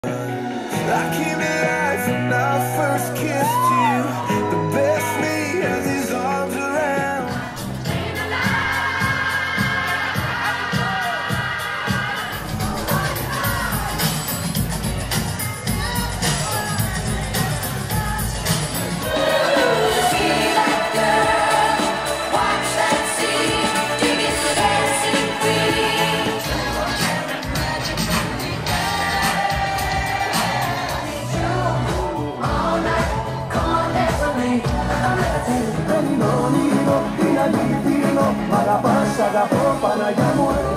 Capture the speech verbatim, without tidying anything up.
I came alive when I first kissed you. The best me has his arms around. See that girl, watch that scene, dig it the dancing queen. All night, come on dance with me. I'm meditating. Nino, Nino, Nina, Nino, para pasar la popa, la llamo.